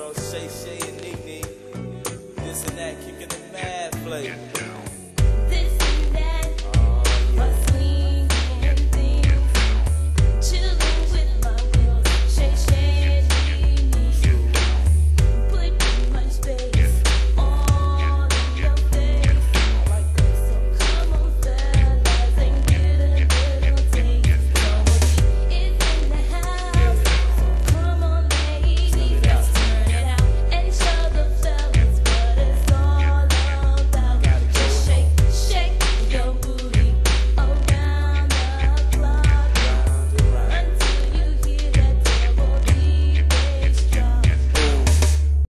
girls, Shay Shay and Nene. This and that, kicking the mad flavor.